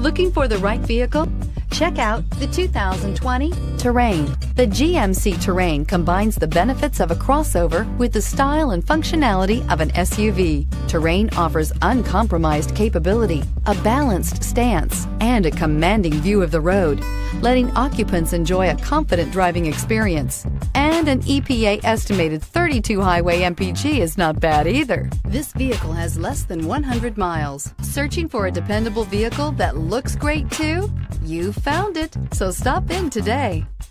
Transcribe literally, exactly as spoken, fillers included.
Looking for the right vehicle? Check out the two thousand twenty Terrain. The G M C Terrain combines the benefits of a crossover with the style and functionality of an S U V. Terrain offers uncompromised capability, a balanced stance, and a commanding view of the road, letting occupants enjoy a confident driving experience. And an E P A estimated thirty-two highway M P G is not bad either. This vehicle has less than one hundred miles. Searching for a dependable vehicle that looks great too? You found it, so stop in today.